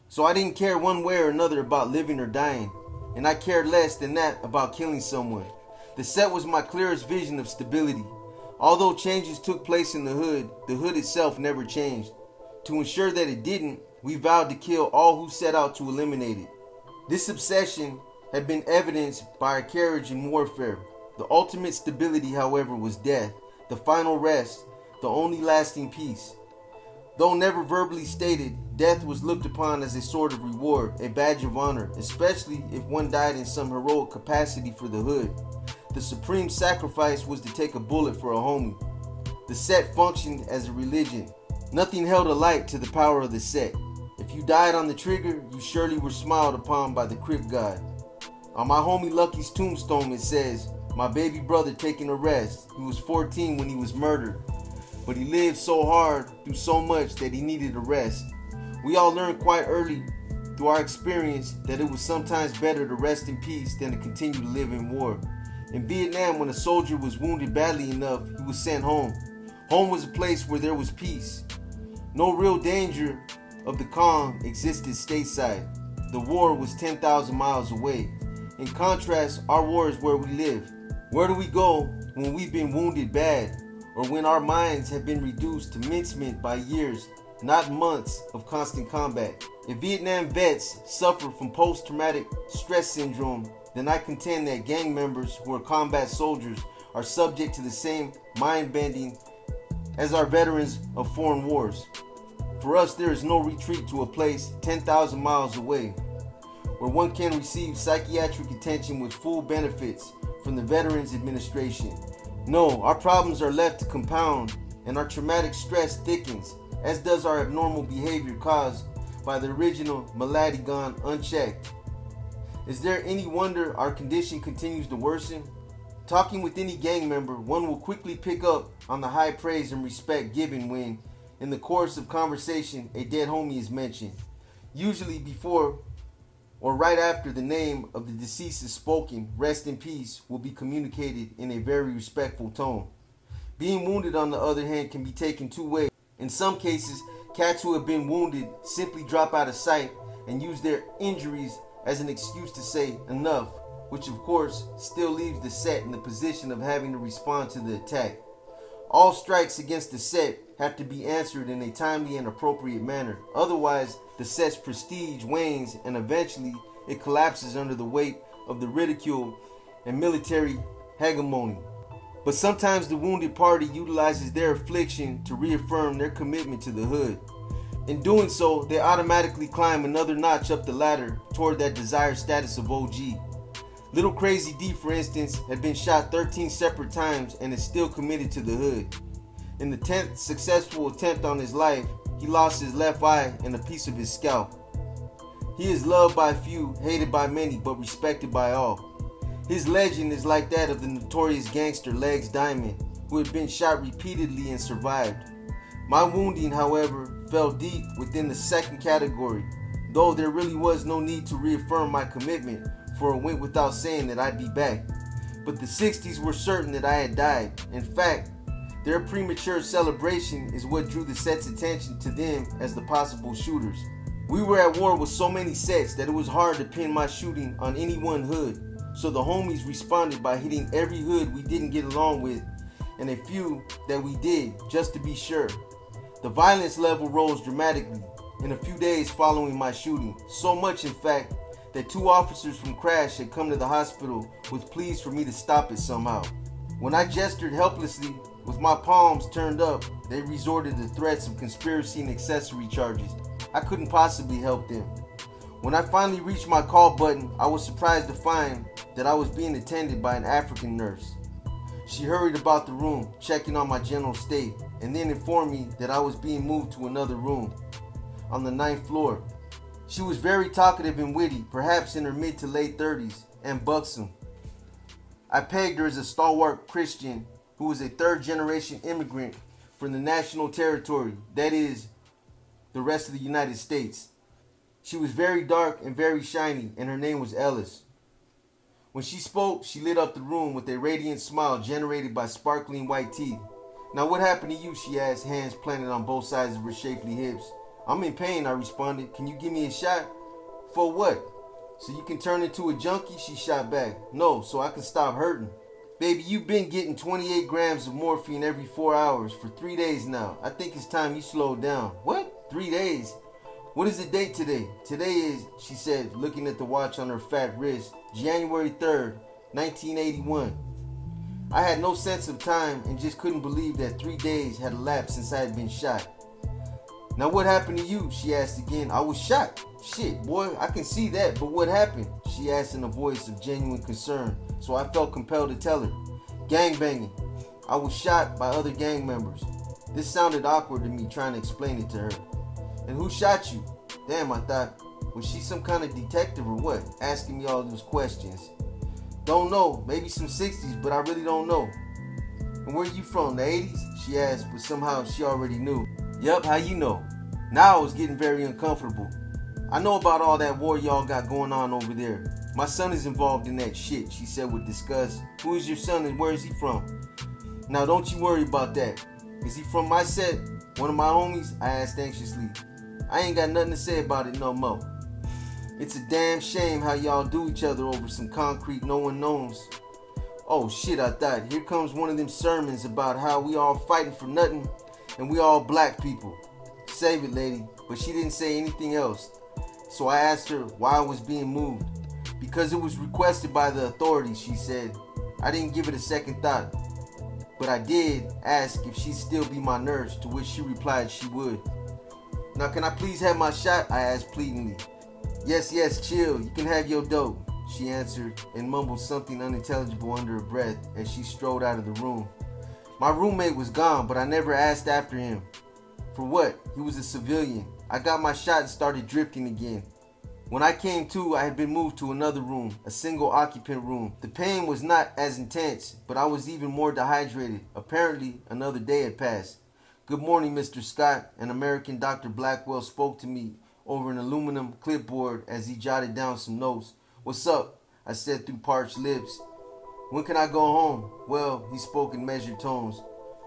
So I didn't care one way or another about living or dying, and I cared less than that about killing someone. The set was my clearest vision of stability. Although changes took place in the hood itself never changed. To ensure that it didn't, we vowed to kill all who set out to eliminate it. This obsession had been evidenced by our courage in warfare. The ultimate stability, however, was death, the final rest, the only lasting peace. Though never verbally stated, death was looked upon as a sort of reward, a badge of honor, especially if one died in some heroic capacity for the hood. The supreme sacrifice was to take a bullet for a homie. The set functioned as a religion. Nothing held a light to the power of the set. If you died on the trigger, you surely were smiled upon by the Crip God. On my homie Lucky's tombstone it says, "My baby brother taking a rest. He was 14 when he was murdered. But he lived so hard through so much that he needed a rest." We all learned quite early through our experience that it was sometimes better to rest in peace than to continue to live in war. In Vietnam, when a soldier was wounded badly enough, he was sent home. Home was a place where there was peace. No real danger of the calm existed stateside. The war was 10,000 miles away. In contrast, our war is where we live. Where do we go when we've been wounded bad, or when our minds have been reduced to mincemeat by years, not months of constant combat? If Vietnam vets suffer from post-traumatic stress syndrome, then I contend that gang members who are combat soldiers are subject to the same mind-bending as our veterans of foreign wars. For us, there is no retreat to a place 10,000 miles away, where one can receive psychiatric attention with full benefits from the Veterans Administration. No, our problems are left to compound, and our traumatic stress thickens, as does our abnormal behavior caused by the original malady gone unchecked. Is there any wonder our condition continues to worsen? Talking with any gang member, one will quickly pick up on the high praise and respect given when, in the course of conversation, a dead homie is mentioned. Usually before or right after the name of the deceased is spoken, rest in peace will be communicated in a very respectful tone. Being wounded, on the other hand, can be taken two ways. In some cases, cats who have been wounded simply drop out of sight and use their injuries as an excuse to say enough, which of course still leaves the set in the position of having to respond to the attack. All strikes against the set have to be answered in a timely and appropriate manner. Otherwise, the set's prestige wanes and eventually it collapses under the weight of the ridicule and military hegemony. But sometimes the wounded party utilizes their affliction to reaffirm their commitment to the hood. In doing so, they automatically climb another notch up the ladder toward that desired status of OG. Little Crazy D, for instance, had been shot 13 separate times and is still committed to the hood. In the 10th successful attempt on his life, he lost his left eye and a piece of his scalp. He is loved by few, hated by many, but respected by all. His legend is like that of the notorious gangster Legs Diamond, who had been shot repeatedly and survived. My wounding, however, fell deep within the second category, though there really was no need to reaffirm my commitment, for it went without saying that I'd be back. But the 60s were certain that I had died. In fact, their premature celebration is what drew the set's attention to them as the possible shooters. We were at war with so many sets that it was hard to pin my shooting on any one hood, so the homies responded by hitting every hood we didn't get along with and a few that we did, just to be sure. The violence level rose dramatically in a few days following my shooting, so much in fact that 2 officers from Crash had come to the hospital with pleas for me to stop it somehow. When I gestured helplessly with my palms turned up, they resorted to threats of conspiracy and accessory charges. I couldn't possibly help them. When I finally reached my call button, I was surprised to find that I was being attended by an African nurse. She hurried about the room, checking on my general state, and then informed me that I was being moved to another room on the 9th floor. She was very talkative and witty, perhaps in her mid to late 30s, and buxom. I pegged her as a stalwart Christian who was a 3rd-generation immigrant from the national territory, that is, the rest of the United States. She was very dark and very shiny, and her name was Ellis. When she spoke, she lit up the room with a radiant smile generated by sparkling white teeth. "Now what happened to you?" she asked, hands planted on both sides of her shapely hips. I'm in pain, I responded. Can you give me a shot? For what? So you can turn into a junkie, she shot back. No, so I can stop hurting. Baby, you've been getting 28 grams of morphine every 4 hours for 3 days now. I think it's time you slowed down. What? 3 days? What is the date today? Today is, she said, looking at the watch on her fat wrist, January 3rd, 1981. I had no sense of time and just couldn't believe that 3 days had elapsed since I had been shot. Now what happened to you? She asked again. I was shot. Shit, boy, I can see that, but what happened? She asked in a voice of genuine concern, so I felt compelled to tell her. Gangbanging. I was shot by other gang members. This sounded awkward to me trying to explain it to her. And who shot you? Damn, I thought, was she some kind of detective or what? Asking me all those questions. Don't know, maybe some 60s, but I really don't know. And where you from, the 80s? She asked, but somehow she already knew. Yup, how you know? Now I was getting very uncomfortable. I know about all that war y'all got going on over there. My son is involved in that shit, she said with disgust. Who is your son and where is he from? Now don't you worry about that. Is he from my set? One of my homies? I asked anxiously. I ain't got nothing to say about it no more. It's a damn shame how y'all do each other over some concrete no one knows. Oh shit, I thought. Here comes one of them sermons about how we all fighting for nothing and we all black people. Save it, lady. But she didn't say anything else. So I asked her why I was being moved. Because it was requested by the authorities, she said. I didn't give it a second thought. But I did ask if she'd still be my nurse, to which she replied she would. Now can I please have my shot? I asked pleadingly. Yes, chill. You can have your dope, she answered and mumbled something unintelligible under her breath as she strode out of the room. My roommate was gone, but I never asked after him. For what? He was a civilian. I got my shot and started drifting again. When I came to, I had been moved to another room, a single occupant room. The pain was not as intense, but I was even more dehydrated. Apparently, another day had passed. Good morning, Mr. Scott, an American Dr. Blackwell spoke to me over an aluminum clipboard as he jotted down some notes. What's up? I said through parched lips. When can I go home? Well, he spoke in measured tones.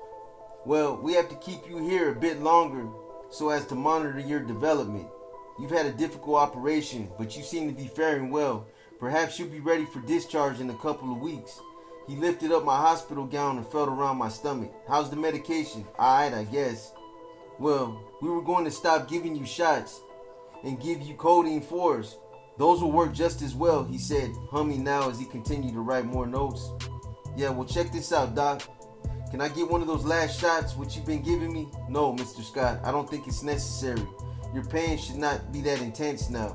Well, we have to keep you here a bit longer so as to monitor your development. You've had a difficult operation, but you seem to be faring well. Perhaps you'll be ready for discharge in a couple of weeks. He lifted up my hospital gown and felt around my stomach. How's the medication? Alright, I guess. Well, we were going to stop giving you shots and give you codeine 4s. Those will work just as well, he said, humming now as he continued to write more notes. Yeah, well, check this out, Doc. Can I get one of those last shots, which you've been giving me? No, Mr. Scott, I don't think it's necessary. Your pain should not be that intense now.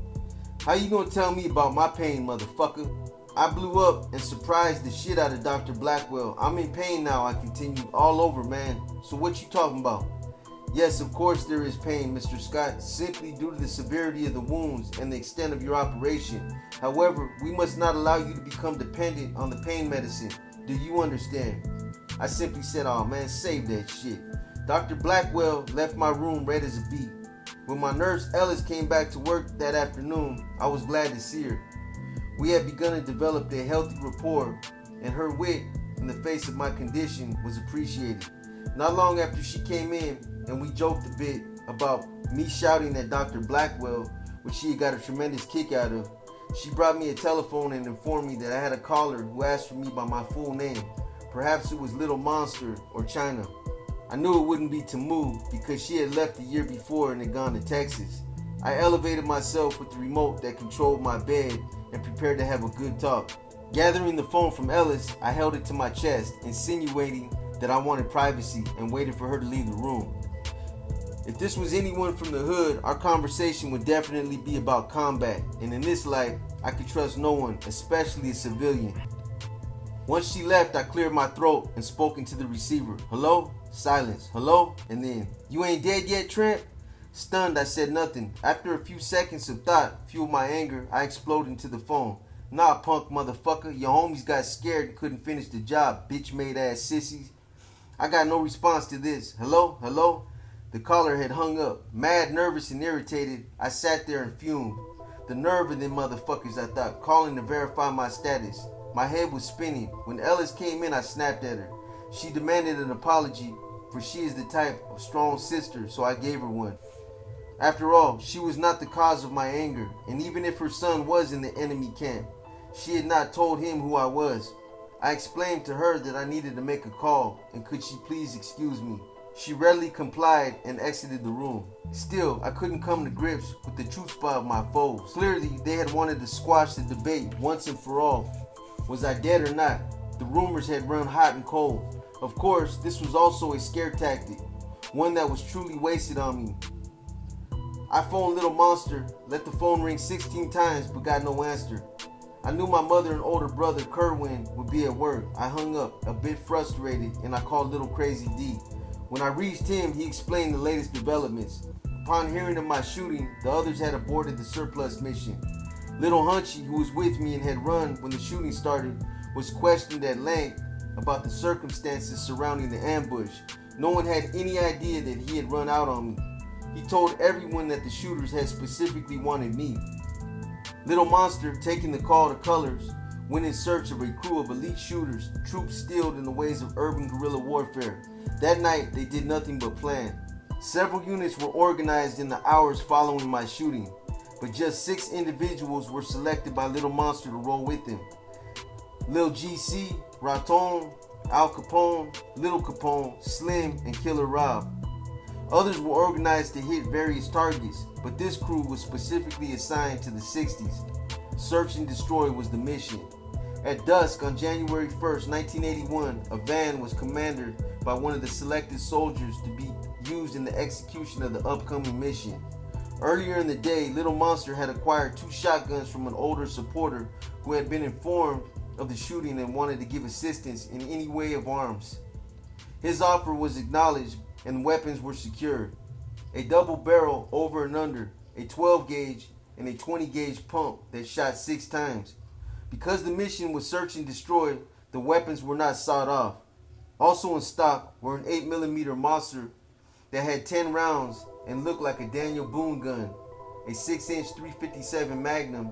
How you gonna tell me about my pain, motherfucker? I blew up and surprised the shit out of Dr. Blackwell. I'm in pain now, I continued, all over, man. So what you talking about? Yes, of course there is pain, Mr. Scott, simply due to the severity of the wounds and the extent of your operation. However, we must not allow you to become dependent on the pain medicine. Do you understand? I simply said, oh man, save that shit. Dr. Blackwell left my room red as a beet. When my nurse Ellis came back to work that afternoon, I was glad to see her. We had begun to develop a healthy rapport, and her wit in the face of my condition was appreciated. Not long after she came in, and we joked a bit about me shouting at Dr. Blackwell, which she had got a tremendous kick out of, she brought me a telephone and informed me that I had a caller who asked for me by my full name. Perhaps it was Little Monster or China. I knew it wouldn't be Tamu because she had left the year before and had gone to Texas. I elevated myself with the remote that controlled my bed and prepared to have a good talk. Gathering the phone from Ellis, I held it to my chest, insinuating that I wanted privacy and waited for her to leave the room. If this was anyone from the hood, our conversation would definitely be about combat, and in this life, I could trust no one, especially a civilian. Once she left, I cleared my throat and spoke into the receiver. Hello? Silence. Hello? And then, you ain't dead yet, Trent? Stunned, I said nothing. After a few seconds of thought fueled my anger, I exploded into the phone. Nah, punk motherfucker, your homies got scared and couldn't finish the job, bitch-made ass sissies. I got no response to this. Hello? Hello? The caller had hung up. Mad, nervous, and irritated, I sat there and fumed. The nerve of them motherfuckers, I thought, calling to verify my status. My head was spinning. When Ellis came in, I snapped at her. She demanded an apology, for she is the type of strong sister, so I gave her one. After all, she was not the cause of my anger, and even if her son was in the enemy camp, she had not told him who I was. I explained to her that I needed to make a call, and could she please excuse me. She readily complied and exited the room. Still, I couldn't come to grips with the chutzpah of my foes. Clearly, they had wanted to squash the debate once and for all. Was I dead or not? The rumors had run hot and cold. Of course, this was also a scare tactic, one that was truly wasted on me. I phoned Little Monster, let the phone ring 16 times, but got no answer. I knew my mother and older brother, Kerwin, would be at work. I hung up, a bit frustrated, and I called Little Crazy D. When I reached him, he explained the latest developments. Upon hearing of my shooting, the others had aborted the surplus mission. Little Hunchy, who was with me and had run when the shooting started, was questioned at length about the circumstances surrounding the ambush. No one had any idea that he had run out on me. He told everyone that the shooters had specifically wanted me. Little Monster, taking the call to colors, went in search of a crew of elite shooters, troops skilled in the ways of urban guerrilla warfare. That night, they did nothing but plan. Several units were organized in the hours following my shooting, but just 6 individuals were selected by Little Monster to roll with him. Lil GC, Raton, Al Capone, Little Capone, Slim, and Killer Rob. Others were organized to hit various targets, but this crew was specifically assigned to the 60s. Search and destroy was the mission. At dusk on January 1st, 1981, a van was commanded by one of the selected soldiers to be used in the execution of the upcoming mission. Earlier in the day, Little Monster had acquired 2 shotguns from an older supporter who had been informed of the shooting and wanted to give assistance in any way of arms. His offer was acknowledged and weapons were secured. A double barrel over and under, a 12 gauge and a 20 gauge pump that shot 6 times. Because the mission was search and destroy, the weapons were not sawed off. Also in stock were an 8mm Monster that had 10 rounds and looked like a Daniel Boone gun, a 6-inch 357 Magnum,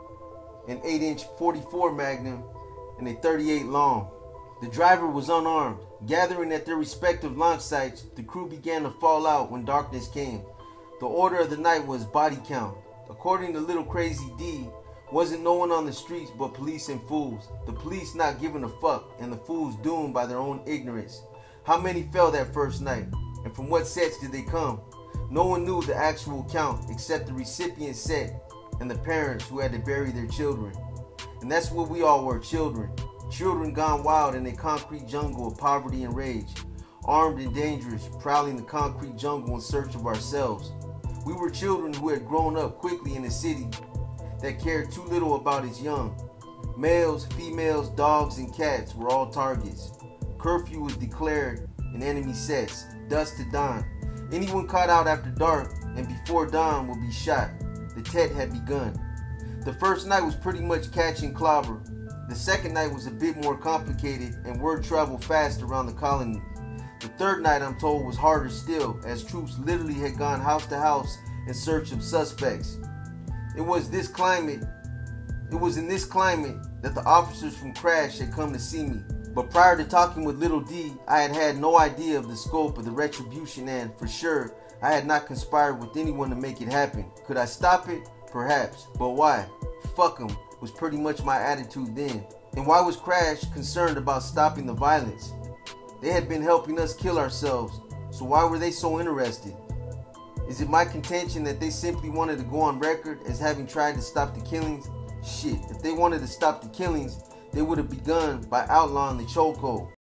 an 8-inch 44 Magnum, and a 38 long. The driver was unarmed. Gathering at their respective launch sites, the crew began to fall out when darkness came. The order of the night was body count. According to Little Crazy D, wasn't no one on the streets but police and fools. The police not giving a fuck, and the fools doomed by their own ignorance. How many fell that first night? And from what sets did they come? No one knew the actual count except the recipient set and the parents who had to bury their children. And that's what we all were, children. Children gone wild in a concrete jungle of poverty and rage. Armed and dangerous, prowling the concrete jungle in search of ourselves. We were children who had grown up quickly in a city that cared too little about its young. Males, females, dogs, and cats were all targets. Curfew was declared in enemy sets, dusk to dawn. Anyone caught out after dark and before dawn would be shot. The tet had begun. The first night was pretty much catch and clobber. The second night was a bit more complicated and word traveled fast around the colony. The third night, I'm told, was harder still, as troops literally had gone house to house in search of suspects. It was in this climate that the officers from Crash had come to see me. But prior to talking with Little D, I had had no idea of the scope of the retribution, and for sure, I had not conspired with anyone to make it happen. Could I stop it? Perhaps. But why? Fuck 'em was pretty much my attitude then. And why was Crash concerned about stopping the violence? They had been helping us kill ourselves, so why were they so interested? Is it my contention that they simply wanted to go on record as having tried to stop the killings? Shit, if they wanted to stop the killings, they would have begun by outlawing the chokehold.